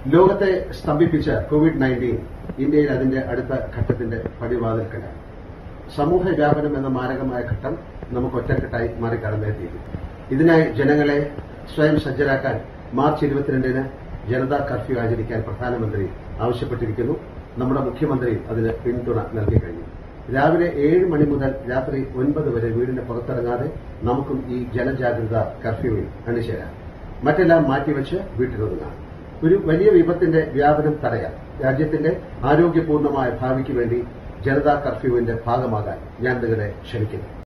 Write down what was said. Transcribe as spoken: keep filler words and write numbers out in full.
ലോകത്തെ സ്തംഭിപ്പിച്ച Covid nineteen ഇന്ത്യയിൽ അതിന്റെ അടുത്ത ഘട്ടത്തിന്റെ പടിവാതിൽക്കലാണ്. സമൂഹ വ്യാപനം എന്ന മാരകമായ ഘട്ടം നമുക്ക് ഒറ്റക്കെട്ടായി മറികടന്നേറ്റിരിക്കും. ഇതിനായി ജനങ്ങളെ സ്വയം സജ്ജരാക്കാൻ മാർച്ച് ഇരുപത്തിരണ്ടിന് ജനതാ കർഫ്യൂ ആചരിക്കാൻ പ്രധാനമന്ത്രി ആവശ്യപ്പെട്ടിരിക്കുന്നു. നമ്മുടെ മുഖ്യമന്ത്രി അതിന് പിന്തുണ നൽകിക്കഴിഞ്ഞു. രാവിലെ ഏഴ് മണി മുതൽ രാത്രി ഒൻപത് വരെ വീടിന് പുറത്തിറങ്ങാതെ നമുക്കും ഈ ജനജാഗ്രത കർഫ്യൂവിൽ അണിചേരാം. മറ്റെല്ലാം മാറ്റിവെച്ച് വീട്ടിലൊതുങ്ങാം. ഒരു വലിയ വിപത്തിന്റെ വ്യാപനം തടയാൻ രാജ്യത്തിന്റെ ആരോഗ്യപൂർണമായ ഭാവിക്ക് വേണ്ടി ജനതാ കർഫ്യൂവിന്റെ ഭാഗമാകാൻ ഞാൻ നിങ്ങളെ ക്ഷണിക്കുന്നു.